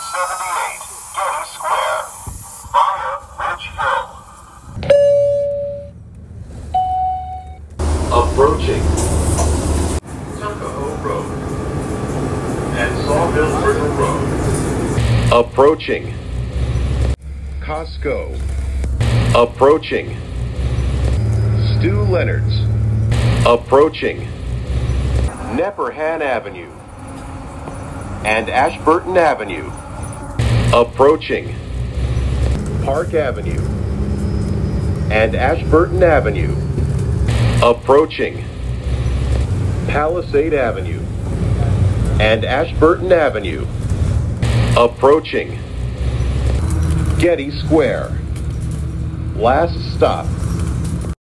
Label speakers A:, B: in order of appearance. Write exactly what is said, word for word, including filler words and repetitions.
A: seventy-eight, Getty Square, via Ridge Hill.
B: Approaching Tuckahoe Road and Sawmill River Road. Approaching Costco. Approaching Stew Leonard's. Approaching Nepperhan Avenue and Ashburton Avenue. Approaching Park Avenue and Ashburton Avenue. Approaching Palisade Avenue and Ashburton Avenue. Approaching Getty Square. Last stop,